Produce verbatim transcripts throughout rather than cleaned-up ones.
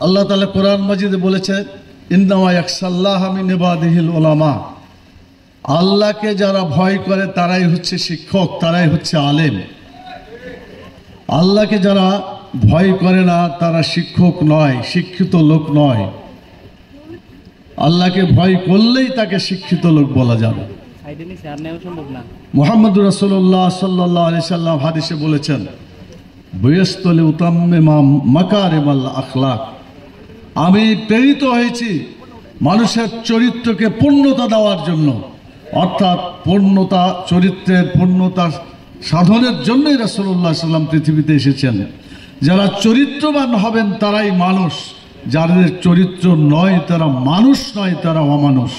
আল্লাহ তাআলা কোরআন মাজিদে বলেছে ইন্নামা ইয়াখশাল্লাহা মিন ইবাদিহিল উলামা, আল্লাহকে যারা ভয় করে তারাই হচ্ছে শিক্ষক, তারাই হচ্ছে আলেম। আল্লাহকে যারা ভয় করে না তারা শিক্ষক নয়, শিক্ষিত লোক নয়। আল্লাহকে ভয় করলেই তাকে শিক্ষিত লোক বলা যাবে। মুহাম্মদুর রাসূলুল্লাহ সাল্লাল্লাহু আলাইহি সাল্লাম হাদিসে বলেছেন বুইস্তুলি উতাম্মিমা মাকারিমাল আখলাক, আমি প্রেরিত হয়েছি মানুষের চরিত্রকে পূর্ণতা দেওয়ার জন্য, অর্থাৎ পূর্ণতা, চরিত্রের পূর্ণতা সাধনের জন্যই রাসূলুল্লাহ সাল্লাম পৃথিবীতে এসেছেন। যারা চরিত্রবান হবেন তারাই মানুষ, যাদের চরিত্র নয় তারা মানুষ নয়, তারা অমানুষ।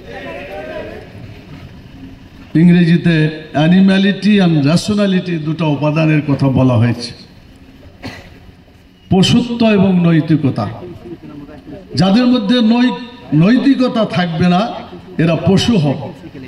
ইংরেজিতে অ্যানিম্যালিটি অ্যান্ড রেশনালিটি দুটো উপাদানের কথা বলা হয়েছে, পশুত্ব এবং নৈতিকতা। যাদের মধ্যে নৈতিকতা থাকবে না এরা পশু হবে।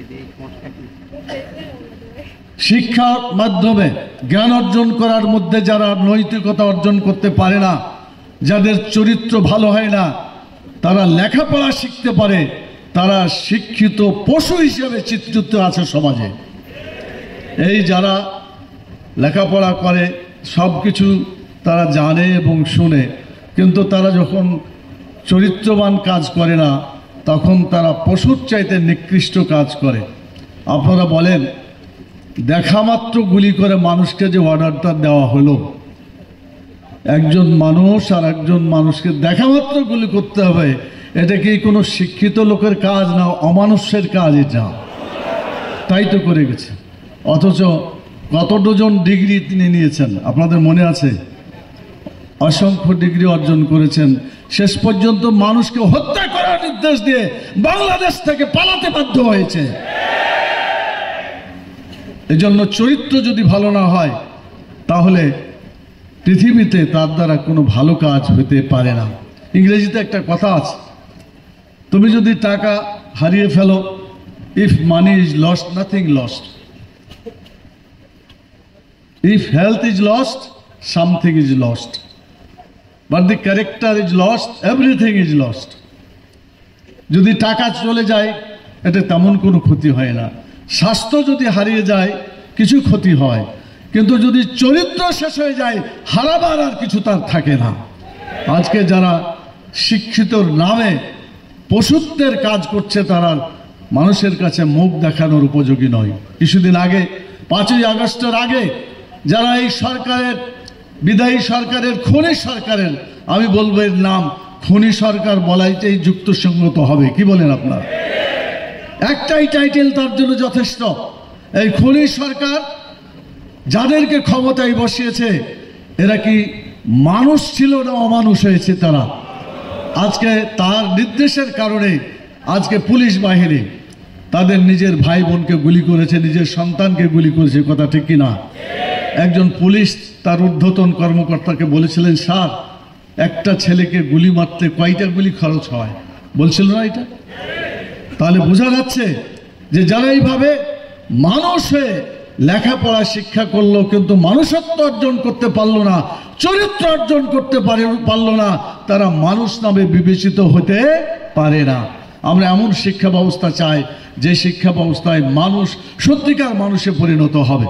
শিক্ষার মাধ্যমে জ্ঞান অর্জন করার মধ্যে যারা নৈতিকতা অর্জন করতে পারে না, যাদের চরিত্র ভালো হয় না, তারা লেখাপড়া শিখতে পারে, তারা শিক্ষিত পশু হিসেবে চিত্রিত আছে সমাজে। এই যারা লেখাপড়া করে সব কিছু তারা জানে এবং শুনে, কিন্তু তারা যখন চরিত্রবান কাজ করে না তখন তারা পশুর চাইতে নিকৃষ্ট কাজ করে। আপনারা বলেন দেখা মাত্র গুলি করে মানুষকে যে অর্ডারটা দেওয়া হলো, একজন মানুষ আর একজন মানুষকে দেখা মাত্র গুলি করতে হবে, এটা কি কোনো শিক্ষিত লোকের কাজ না অমানুষের কাজ? এটা তাই তো করে গেছে। অথচ কত ডজন ডিগ্রি তিনি নিয়েছেন আপনাদের মনে আছে? অসংখ্য ডিগ্রি অর্জন করেছেন, শেষ পর্যন্ত মানুষকে হত্যা করার নির্দেশ দিয়ে বাংলাদেশ থেকে পালাতে বাধ্য হয়েছে। এজন্য চরিত্র যদি ভালো না হয় তাহলে পৃথিবীতে তার দ্বারা কোনো ভালো কাজ হতে পারে না। ইংরেজিতে একটা কথা আছে, তুমি যদি টাকা হারিয়ে ফেলো, if money is lost nothing lost, if health is lost something is lost, but the character is lost everything is lost. যদি টাকা চলে যায় এটা তেমন কোনো ক্ষতি হয় না, স্বাস্থ্য যদি হারিয়ে যায় কিছু ক্ষতি হয়, কিন্তু যদি চরিত্র শেষ হয়ে যায় হারাবার আর কিছু তার থাকে না। আজকে যারা শিক্ষিতর নামে পশুত্বের কাজ করছে তারা মানুষের কাছে মুখ দেখানোর উপযোগী নয়। কিছুদিন আগে পাঁচই আগস্টের আগে যারা এই সরকারের, বিদায়ী সরকারের, খুনি সরকারের, আমি বলবো এর নাম খুনি সরকার বলাইতেই যুক্তিসঙ্গত হবে। কি বলেন আপনারা? একটাই টাইটেল তার জন্য যথেষ্ট। এই খুনি সরকার যাদেরকে ক্ষমতায় বসিয়েছে এরা কি মানুষ ছিল না অমানুষ হয়েছে তারা? আজকে তার নির্দেশের কারণে আজকে পুলিশ বাহিনী তাদের নিজের ভাই বোনকে গুলি করেছে, নিজের সন্তানকে গুলি করেছে। কথা ঠিক কিনা? একজন পুলিশ তার ঊর্ধ্বতন কর্মকর্তাকে বলেছিলেন, স্যার একটা ছেলেকে গুলি মারতে কয়টা গুলি খরচ হয়? বলছিল না এটা? তাহলে বোঝা যাচ্ছে যে যারা এইভাবে মানুষ হয়ে লেখাপড়া শিক্ষা করলো কিন্তু মানুষত্ব অর্জন করতে পারলো না, চরিত্র অর্জন করতে পারলো না, তারা মানুষ নামে বিবেচিত হতে পারে না। আমরা এমন শিক্ষা ব্যবস্থা চাই যে শিক্ষা ব্যবস্থায় মানুষ সত্যিকার মানুষে পরিণত হবে।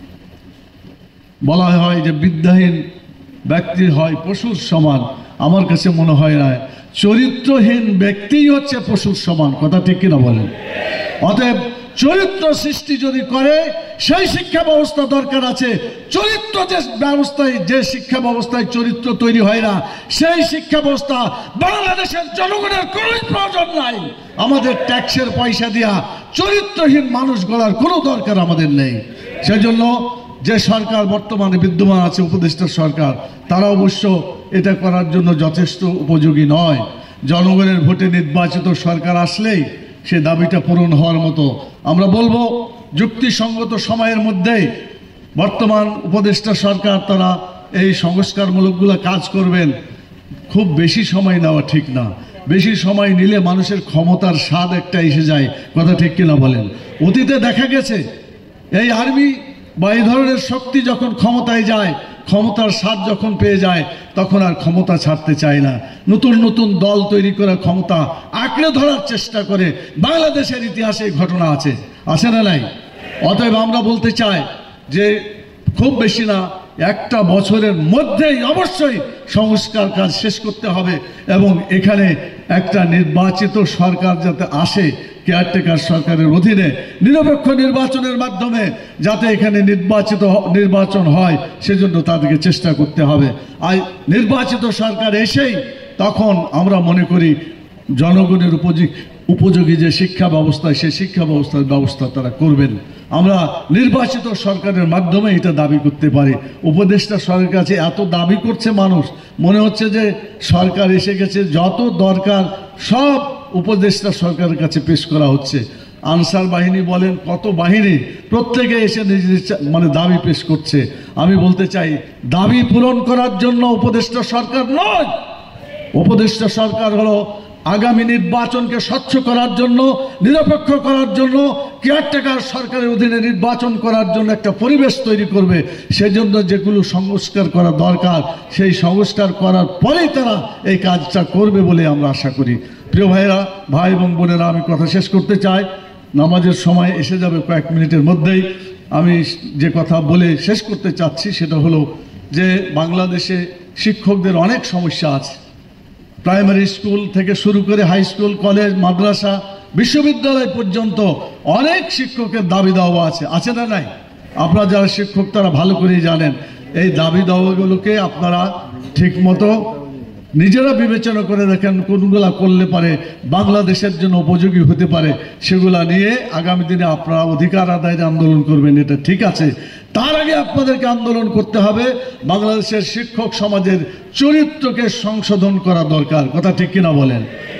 বলা হয় যে বিদ্যাহীন ব্যক্তি হয় পশুর সমান, আমার কাছে মনে হয় না, চরিত্রহীন ব্যক্তিই হচ্ছে পশুর সমান। কথা ঠিক কিনা বলেন? অতএব চরিত্র সৃষ্টি যদি করে সেই শিক্ষা ব্যবস্থা দরকার আছে। চরিত্র যে ব্যবস্থায়, যে শিক্ষা ব্যবস্থায় চরিত্র তৈরি হয় না সেই শিক্ষা ব্যবস্থা বাংলাদেশের জনগণের কোনো প্রয়োজন নাই। আমাদের ট্যাক্সের পয়সা দিয়া চরিত্রহীন মানুষ গড়ার কোনো দরকার আমাদের নেই। সেজন্য যে সরকার বর্তমানে বিদ্যমান আছে, উপদেষ্টা সরকার, তারা অবশ্য এটা করার জন্য যথেষ্ট উপযোগী নয়। জনগণের ভোটে নির্বাচিত সরকার আসলেই সে দাবিটা পূরণ হওয়ার মতো। আমরা বলবো যুক্তিসঙ্গত সময়ের মধ্যেই বর্তমান উপদেষ্টা সরকার তারা এই সংস্কারমূলকগুলো কাজ করবেন। খুব বেশি সময় নেওয়া ঠিক না, বেশি সময় নিলে মানুষের ক্ষমতার স্বাদ একটা এসে যায়। কথা ঠিক কিনা বলেন? অতীতে দেখা গেছে এই আর্মি বা এই ধরনের শক্তি যখন ক্ষমতায় যায় ক্ষমতার স্বাদ যখন পেয়ে যায় তখন আর ক্ষমতা ছাড়তে চায় না, নতুন নতুন দল তৈরি করে ক্ষমতা আঁকড়ে ধরার চেষ্টা করে। বাংলাদেশের ইতিহাসে এই ঘটনা আছে, আছে না নাই? অতএব আমরা বলতে চাই যে খুব বেশি না, একটা বছরের মধ্যেই অবশ্যই সংস্কার কাজ শেষ করতে হবে এবং এখানে একটা নির্বাচিত সরকার যাতে আসে, কেয়ারটেকার সরকারের অধীনে নিরপেক্ষ নির্বাচনের মাধ্যমে যাতে এখানে নির্বাচিত নির্বাচন হয়, সেজন্য তাদেরকে চেষ্টা করতে হবে। আর নির্বাচিত সরকার এসেই তখন আমরা মনে করি জনগণের উপযোগী উপযোগী যে শিক্ষা ব্যবস্থা, সেই শিক্ষা ব্যবস্থার ব্যবস্থা তারা করবেন। আমরা নির্বাচিত সরকারের মাধ্যমে এটা দাবি করতে পারি। উপদেষ্টা সরকারের কাছে এত দাবি করছে মানুষ, মনে হচ্ছে যে সরকার এসে গেছে, যত দরকার সব উপদেষ্টা সরকারের কাছে পেশ করা হচ্ছে। আনসার বাহিনী বলেন, কত বাহিনী, প্রত্যেকে এসে নিজের মানে দাবি পেশ করছে। আমি বলতে চাই, দাবি পূরণ করার জন্য উপদেষ্টা সরকার নয়, উপদেষ্টা সরকার হলো আগামী নির্বাচনকে স্বচ্ছ করার জন্য, নিরপেক্ষ করার জন্য, কেয়ারটেকার সরকারের অধীনে নির্বাচন করার জন্য একটা পরিবেশ তৈরি করবে। সেজন্য যেগুলো সংস্কার করা দরকার, সেই সংস্কার করার পরেই তারা এই কাজটা করবে বলে আমরা আশা করি। প্রিয় ভাইরা, ভাই এবং বোনেরা, আমি কথা শেষ করতে চাই, নামাজের সময় এসে যাবে কয়েক মিনিটের মধ্যেই। আমি যে কথা বলে শেষ করতে চাচ্ছি সেটা হলো যে বাংলাদেশে শিক্ষকদের অনেক সমস্যা আছে। প্রাইমারি স্কুল থেকে শুরু করে হাই স্কুল, কলেজ, মাদ্রাসা, বিশ্ববিদ্যালয় পর্যন্ত অনেক শিক্ষকের দাবি দাওয়া আছে, আছে না নাই? আপনারা যারা শিক্ষক তারা ভালো করেই জানেন। এই দাবি দাওয়াগুলোকে আপনারা ঠিকমতো নিজেরা বিবেচনা করে দেখেন কোনগুলা করলে পারে বাংলাদেশের জন্য উপযোগী হতে পারে, সেগুলা নিয়ে আগামী দিনে আপনারা অধিকার আদায়ের আন্দোলন করবেন, এটা ঠিক আছে। তার আগে আপনাদেরকে আন্দোলন করতে হবে বাংলাদেশের শিক্ষক সমাজের চরিত্রকে সংশোধন করা দরকার, কথা ঠিক কিনা বলেন?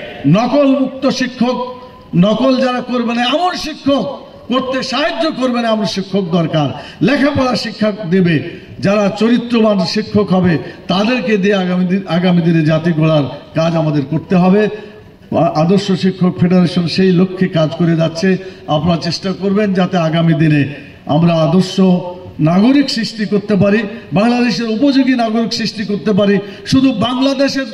নকল মুক্ত শিক্ষক, নকল যারা করবে না এমন শিক্ষক, করতে সাহায্য করবে না এমন শিক্ষক দরকার। লেখাপড়া শিক্ষা দেবে, যারা চরিত্রবান শিক্ষক হবে তাদেরকে দিয়ে আগামী দিন আগামী দিনে জাতি গড়ার কাজ আমাদের করতে হবে। আদর্শ শিক্ষক ফেডারেশন সেই লক্ষ্যে কাজ করে যাচ্ছে। আপনারা চেষ্টা করবেন যাতে আগামী দিনে আমরা আদর্শ নাগরিক সৃষ্টি করতে পারি, বাংলাদেশের উপযোগী নাগরিক সৃষ্টি করতে পারি। শুধু বাংলাদেশের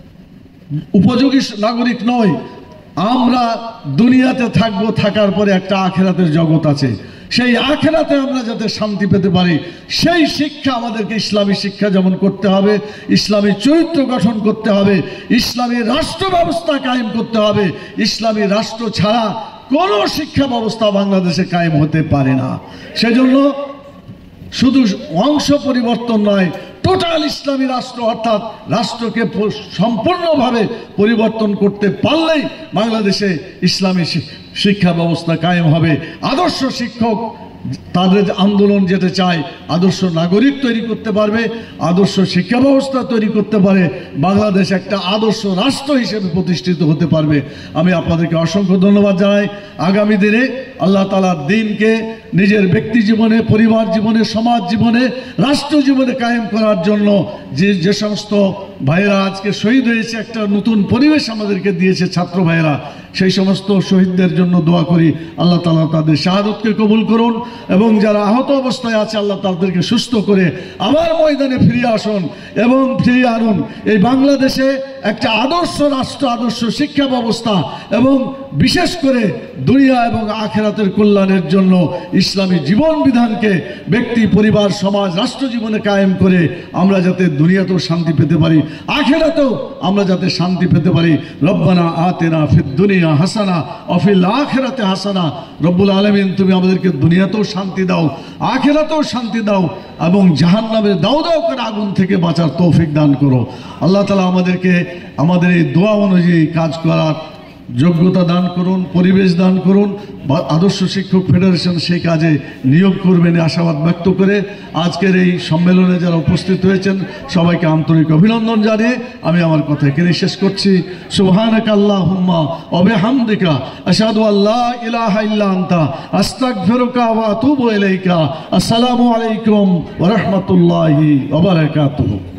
উপযোগী নাগরিক নয়, আমরা দুনিয়াতে থাকবো, থাকার পরে একটা আখিরাতের জগৎ আছে, সেই আখিরাতে আমরা যাতে শান্তি পেতে পারি, সেই শিক্ষা আমাদেরকে ইসলামী শিক্ষা যেমন করতে হবে, ইসলামী চরিত্র গঠন করতে হবে, ইসলামী রাষ্ট্র ব্যবস্থা কায়েম করতে হবে। ইসলামী রাষ্ট্র ছাড়া কোনো শিক্ষা ব্যবস্থা বাংলাদেশে কায়েম হতে পারে না। সেজন্য শুধু অংশ পরিবর্তন নয়, টোটাল ইসলামী রাষ্ট্র অর্থাৎ রাষ্ট্রকে সম্পূর্ণভাবে পরিবর্তন করতে পারলেই বাংলাদেশে ইসলামী শিক্ষা ব্যবস্থা কায়েম হবে। আদর্শ শিক্ষক তাদের আন্দোলন যেতে চায়, আদর্শ নাগরিক তৈরি করতে পারবে, আদর্শ শিক্ষা ব্যবস্থা তৈরি করতে পারে, বাংলাদেশ একটা আদর্শ রাষ্ট্র হিসেবে প্রতিষ্ঠিত হতে পারবে। আমি আপনাদেরকে অসংখ্য ধন্যবাদ জানাই। আগামী দিনে আল্লাহ তাআলার দ্বীনকে নিজের ব্যক্তি জীবনে, পরিবার জীবনে, সমাজ জীবনে, রাষ্ট্র জীবনে কায়েম করার জন্য যে যে সমস্ত ভাইয়েরা আজকে শহীদ হয়েছে, একটা নতুন পরিবেশ আমাদেরকে দিয়েছে ছাত্র ভাইয়েরা, সেই সমস্ত শহীদদের জন্য দোয়া করি আল্লাহ তাআলা তাদের শাহাদতকে কবুল করুন এবং যারা আহত অবস্থায় আছে আল্লাহ তাদেরকে সুস্থ করে আবার ময়দানে ফিরিয়ে আসুন এবং ফিরিয়ে আনুন। এই বাংলাদেশে একটা আদর্শ রাষ্ট্র, আদর্শ শিক্ষা ব্যবস্থা এবং বিশেষ করে দুনিয়া এবং আখিরাতের কল্যাণের জন্য ইসলামী জীবন বিধানকে ব্যক্তি, পরিবার, সমাজ, রাষ্ট্র জীবনে কায়েম করে আমরা যাতে দুনিয়াতেও শান্তি পেতে পারি, আখিরাতেও আমরা যাতে শান্তি পেতে পারি। রব্বানা আতিনা ফিদ দুনিয়া হাসানা ওয়া ফিল আখিরাতি হাসানা। রব্বুল আলামিন, তুমি আমাদেরকে দুনিয়াতেও শান্তি দাও, আখিরাতেও শান্তি দাও এবং জাহান্নামের দাউ দাউ করে আগুন থেকে বাঁচার তৌফিক দান করো। আল্লাহ তাআলা আমাদেরকে আমাদের এই দোয়া অনুযায়ী কাজ করার যোগ্যতা দান করুন, পরিবেশ দান করুন। আদর্শ শিক্ষক ফেডারেশন সেই কাজে নিয়োগ করবেন আশাবাদ ব্যক্ত করে আজকের এই সম্মেলনে যারা উপস্থিত হয়েছেন সবাইকে আন্তরিক অভিনন্দন জানিয়ে আমি আমার কথা এখানে শেষ করছি। সুবহানাকা আল্লাহুম্মা ওয়া বিহামদিকা আশহাদু আল্লা ইলাহা ইল্লা আনতা আস্তাগফিরুকা ওয়া আতুবু ইলাইকা। আসসালামু আলাইকুম ওয়া রাহমাতুল্লাহি ওয়া বারাকাতুহু।